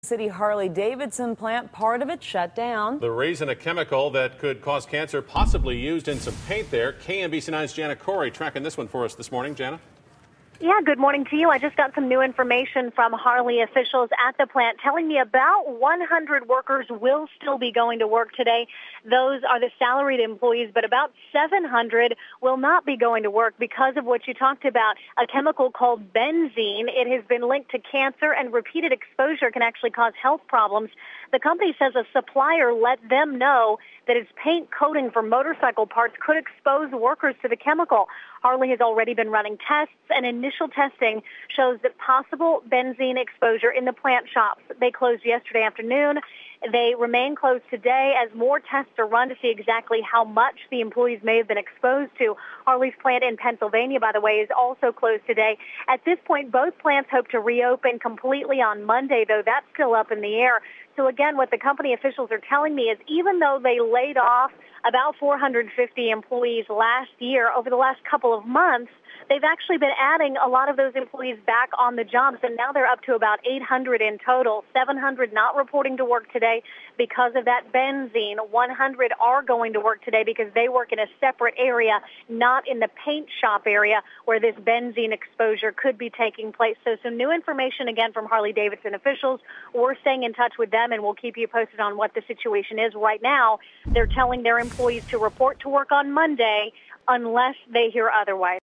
City Harley-Davidson plant, part of it shut down. The reason, a chemical that could cause cancer possibly used in some paint there. KMBC 9's Jana Corrie tracking this one for us this morning. Jana? Yeah, good morning to you. I just got some new information from Harley officials at the plant telling me about 100 workers will still be going to work today. Those are the salaried employees, but about 700 will not be going to work because of what you talked about, a chemical called benzene. It has been linked to cancer, and repeated exposure can actually cause health problems. The company says a supplier let them know that its paint coating for motorcycle parts could expose workers to the chemical. Harley has already been running tests, and initial testing shows that possible benzene exposure in the plant shops. They closed yesterday afternoon. They remain closed today as more tests are run to see exactly how much the employees may have been exposed to. Harley's plant in Pennsylvania, by the way, is also closed today. At this point, both plants hope to reopen completely on Monday, though that's still up in the air. So again, what the company officials are telling me is even though they laid off about 450 employees last year, over the last couple of months, they've actually been adding a lot of those employees back on the jobs, and now they're up to about 800 in total. 700 not reporting to work today because of that benzene. 100 are going to work today because they work in a separate area, not in the paint shop area where this benzene exposure could be taking place. So some new information again from Harley-Davidson officials. We're staying in touch with them, and we'll keep you posted on what the situation is. Right now, they're telling their employees to report to work on Monday unless they hear otherwise.